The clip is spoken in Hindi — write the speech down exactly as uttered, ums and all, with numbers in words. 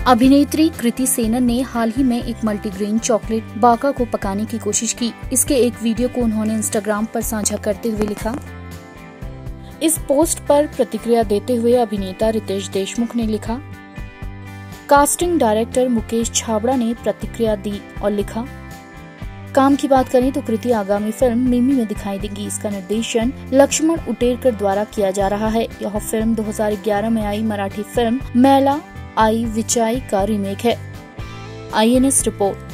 अभिनेत्री कृति सेनन ने हाल ही में एक मल्टीग्रेन चॉकलेट बाका को पकाने की कोशिश की। इसके एक वीडियो को उन्होंने इंस्टाग्राम पर साझा करते हुए लिखा। इस पोस्ट पर प्रतिक्रिया देते हुए अभिनेता रितेश देशमुख ने लिखा। कास्टिंग डायरेक्टर मुकेश छाबड़ा ने प्रतिक्रिया दी और लिखा, काम की बात करें तो कृति आगामी फिल्म मिमी में दिखाई देंगी। इसका निर्देशन लक्ष्मण उटेरकर द्वारा किया जा रहा है। यह फिल्म दो हज़ार ग्यारह में आई मराठी फिल्म मैला आई विचाई का रीमेक है। I N S report.